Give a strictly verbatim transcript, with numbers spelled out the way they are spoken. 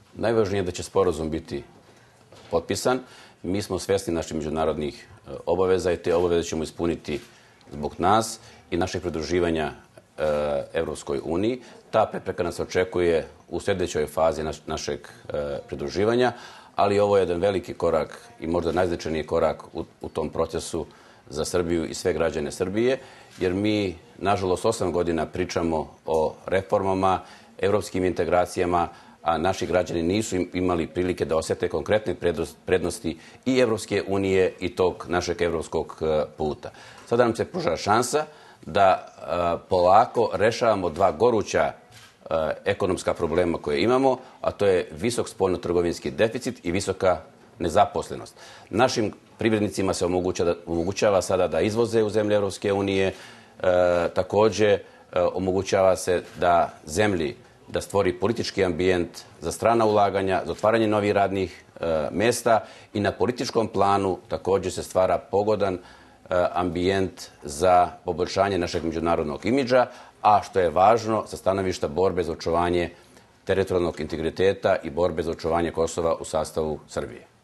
Najvažnije je da će sporazum biti potpisan. Mi smo svesni naših međunarodnih obaveza i te obaveze ćemo ispuniti zbog nas i našeg pridruživanja Evropskoj uniji. Ta prepreka nas očekuje u sljedećoj fazi našeg pridruživanja, ali ovo je jedan veliki korak i možda najznačajniji korak u tom procesu za Srbiju i sve građane Srbije, jer mi, nažalost, osam godina pričamo o reformama, evropskim integracijama, a naši građani nisu imali prilike da osjete konkretne prednosti i Evropske unije i tog našeg evropskog puta. Sada nam se pruža šansa da polako rešavamo dva goruća ekonomska problema koje imamo, a to je visok spoljno-trgovinski deficit i visoka nezaposlenost. Našim privrednicima se omogućava sada da izvoze u zemlje Evropske unije, takođe omogućava se da zemlji da stvori politički ambijent za strana ulaganja, za otvaranje novih radnih mesta i na političkom planu takođe se stvara pogodan ambijent za poboljšanje našeg međunarodnog imidža, a što je važno sa stanovišta borbe za očuvanje teritorijalnog integriteta i borbe za očuvanje Kosova u sastavu Srbije.